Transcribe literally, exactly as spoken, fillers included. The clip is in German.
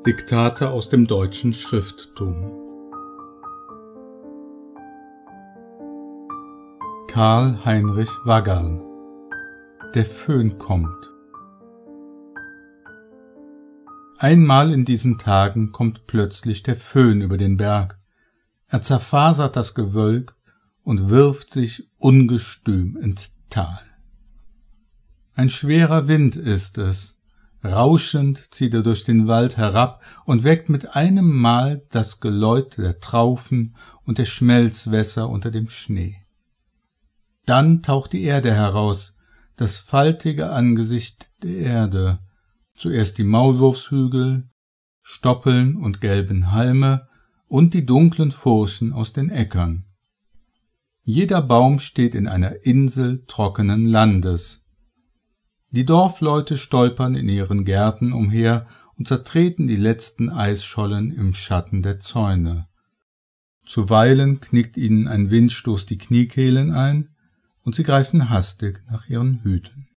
Diktate aus dem deutschen Schrifttum. Karl Heinrich Wagall. Der Föhn kommt. Einmal in diesen Tagen kommt plötzlich der Föhn über den Berg. Er zerfasert das Gewölk und wirft sich ungestüm ins Tal. Ein schwerer Wind ist es. Rauschend zieht er durch den Wald herab und weckt mit einem Mal das Geläut der Traufen und der Schmelzwässer unter dem Schnee. Dann taucht die Erde heraus, das faltige Angesicht der Erde, zuerst die Maulwurfshügel, Stoppeln und gelben Halme und die dunklen Furchen aus den Äckern. Jeder Baum steht in einer Insel trockenen Landes. Die Dorfleute stolpern in ihren Gärten umher und zertreten die letzten Eisschollen im Schatten der Zäune. Zuweilen knickt ihnen ein Windstoß die Kniekehlen ein, und sie greifen hastig nach ihren Hüten.